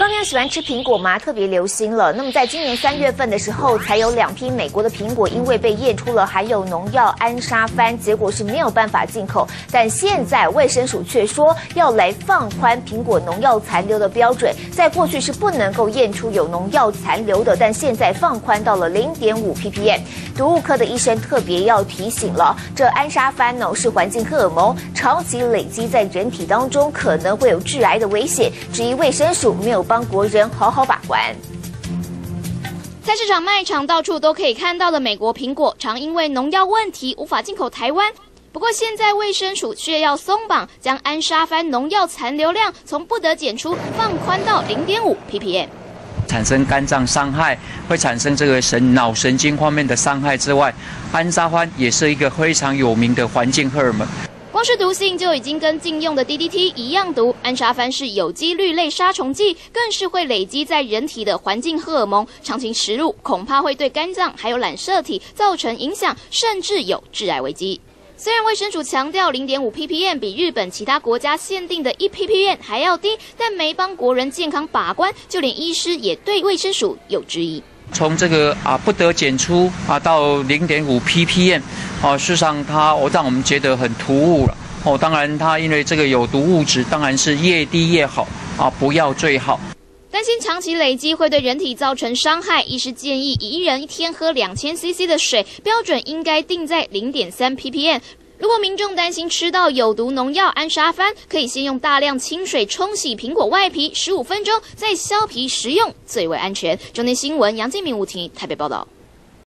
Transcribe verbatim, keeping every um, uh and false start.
道你喜欢吃苹果吗？特别流行了。那么在今年三月份的时候，才有两批美国的苹果因为被验出了含有农药安沙番，结果是没有办法进口。但现在卫生署却说要来放宽苹果农药残留的标准，在过去是不能够验出有农药残留的，但现在放宽到了 零点五 P P M。毒物科的医生特别要提醒了，这安沙番呢是环境荷尔蒙，长期累积在人体当中，可能会有致癌的危险，质疑卫生署没有帮国人好好把关。 菜市场、卖场到处都可以看到的美国苹果，常因为农药问题无法进口台湾。不过现在卫生署却要松绑，将安沙番农药残留量从不得检出放宽到 零点五 P P M。 产生肝脏伤害，会产生这个神脑神经方面的伤害之外，安沙番也是一个非常有名的环境荷尔蒙。 光是毒性就已经跟禁用的 D D T 一样毒，安沙番是有机氯类杀虫剂，更是会累积在人体的环境荷尔蒙，长期食入恐怕会对肝脏还有染色体造成影响，甚至有致癌危机。虽然卫生署强调 零点五 P P M 比日本其他国家限定的一 P P M 还要低，但没帮国人健康把关，就连医师也对卫生署有质疑。 从这个啊不得检出啊到 零点五 P P M， 啊，事实上它我让我们觉得很突兀了。哦，当然它因为这个有毒物质，当然是越低越好啊，不要最好。 担心长期累积会对人体造成伤害，医师建议一人一天喝两千 C C 的水，标准应该定在 零点三 P P M。如果民众担心吃到有毒农药安沙番，可以先用大量清水冲洗苹果外皮十五分钟，再削皮食用，最为安全。中天新闻杨建明、吴婷台北报道。